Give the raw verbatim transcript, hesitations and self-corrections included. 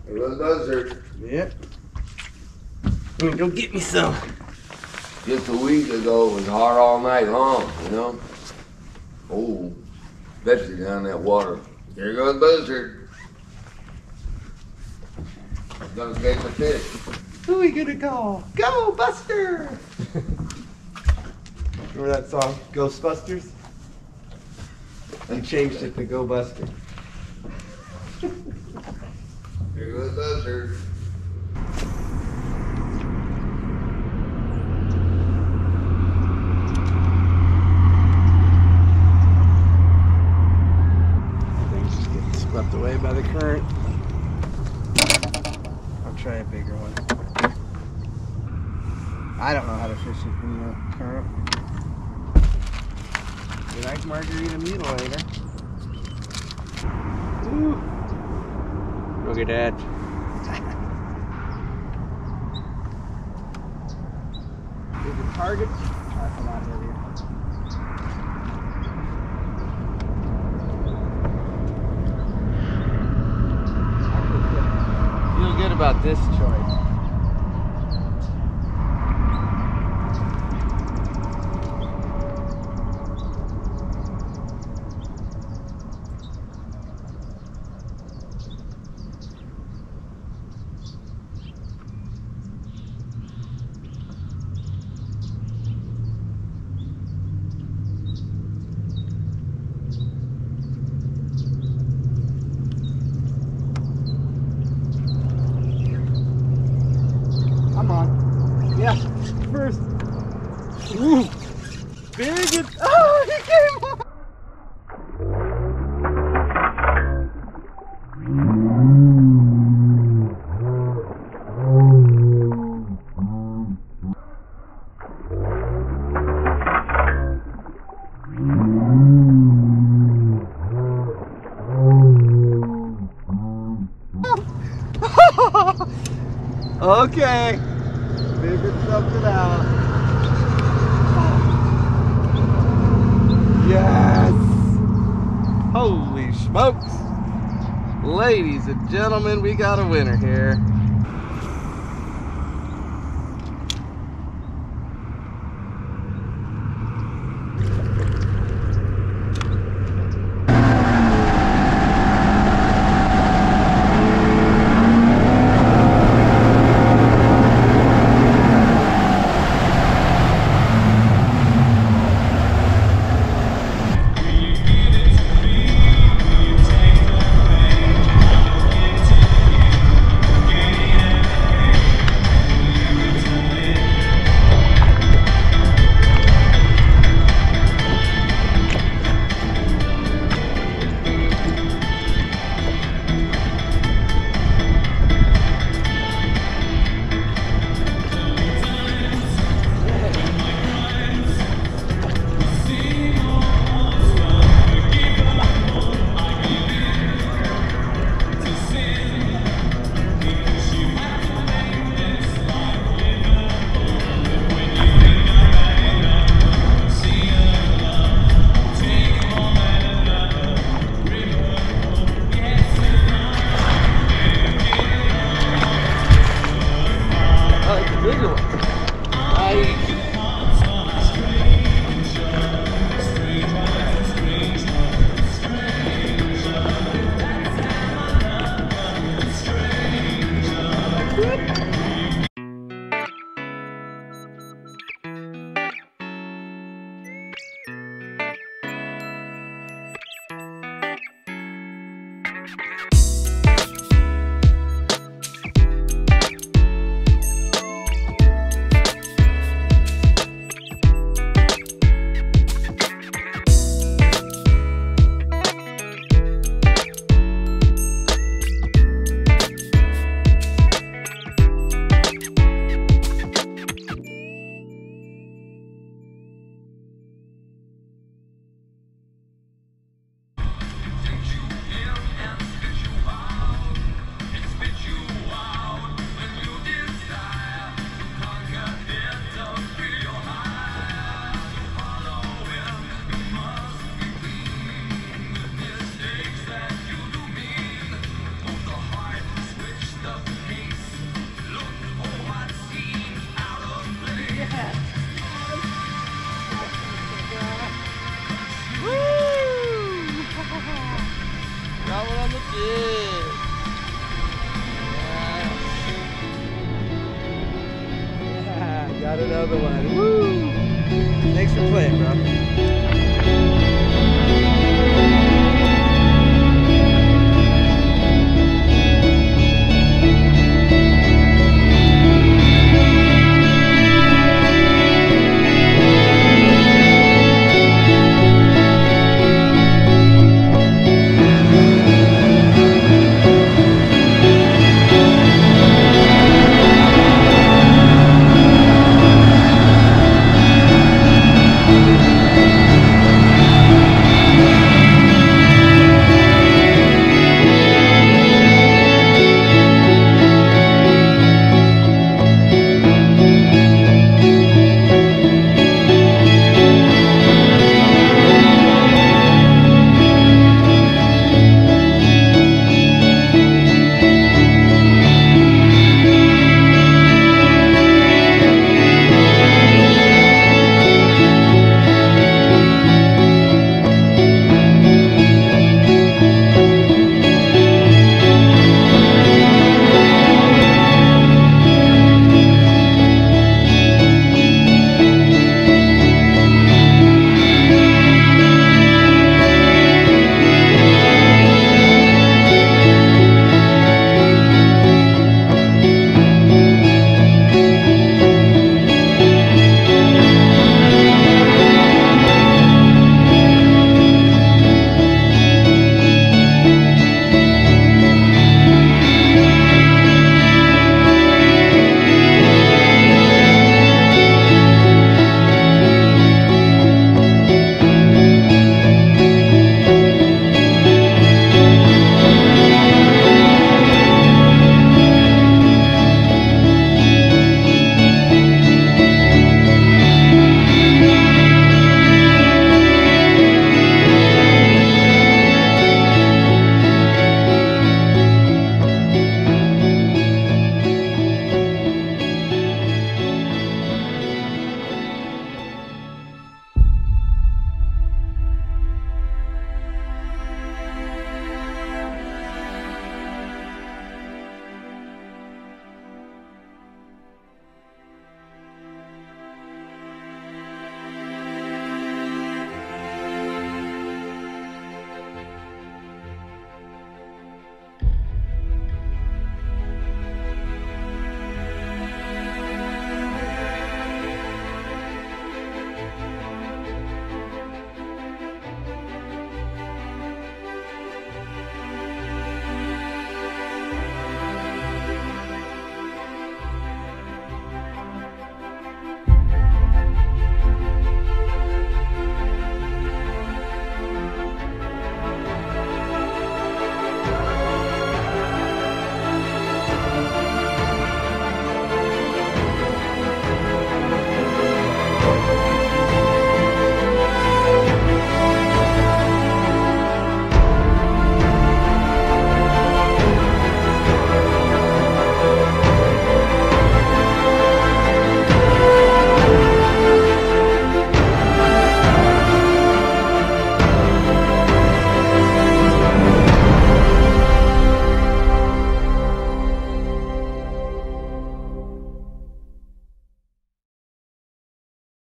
There goes Buzzard. Yep. I'm gonna go get me some. Just a week ago, it was hot all night long, you know? Oh, especially down that water. There goes Buzzard. Gonna catch a fish. Who we gonna call? Go, Buster! Remember that song, Ghostbusters? You changed it to Go Buster. There goes Buzzard. Things just getting swept away by the current. I'll try a bigger one. I don't know how to fish it in the current. You like margarita mutilator? Ooh. Look at that. Is the target? That's a lot heavier. I feel good about this choice. Come on. Yeah, first. Ooh, big and, oh, he came on. Okay, figured something out. Yes! Holy smokes! Ladies and gentlemen, we got a winner here. good. Yeah, got another one. Woo! Thanks for playing, bro.